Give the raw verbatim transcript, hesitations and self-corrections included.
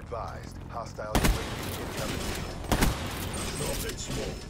advised, hostile U A V incoming. Drop it, smoke.